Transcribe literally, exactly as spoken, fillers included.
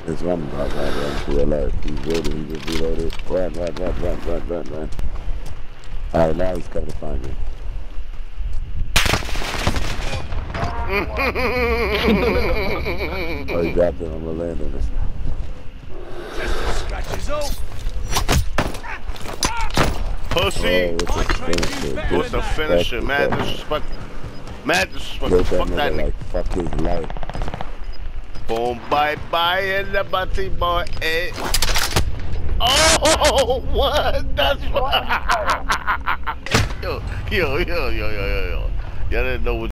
It's running, run, run, run to alert. He's ready, he just reloaded. Run, run, run, run, run, run, run. Alright, now he's coming to find you. Oh, he dropped it. I'm gonna land on this. Scratches up. Pussy. Oh, it's a finisher. What's the finisher? Mad disrespect. Mad disrespect. Fuck that nigga. Like, fuck his life. Boom, bye bye, and the butty boy. Eh. Oh, what? That's what. yo, yo, yo, yo, yo, yo, yo. Y'all didn't know what.